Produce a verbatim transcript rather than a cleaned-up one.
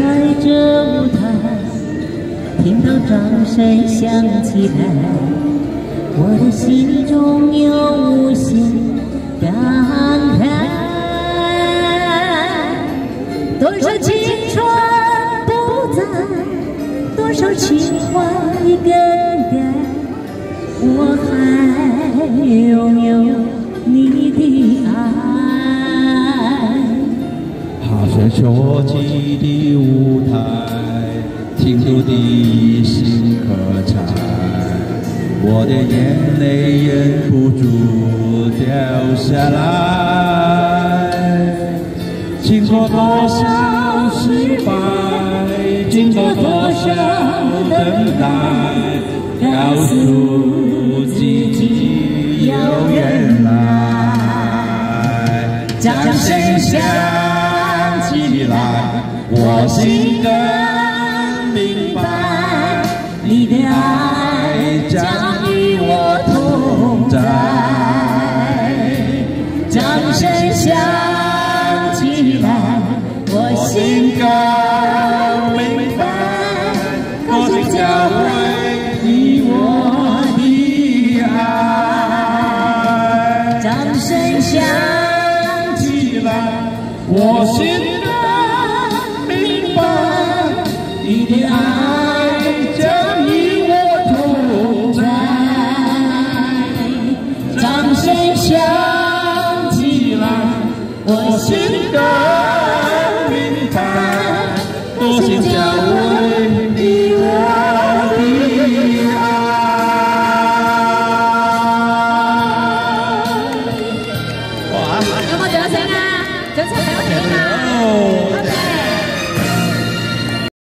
在这舞台，听到掌声响起来，我的心中有无限感慨。多少青春不在，多少情怀更改，我还拥有你的爱。 踏上秋季的舞台，听出的心可拆，我的眼泪忍不住掉下来。经过多少失败，经过多少等待，告诉自己有缘来。掌声响起来，我心更明白，你的爱将与我同在。掌声响起来，我心更明白，歌声教会你我的爱。掌声响起来，我心更明白，你的爱将与我同在。掌声响起来，我心更明白，多谢教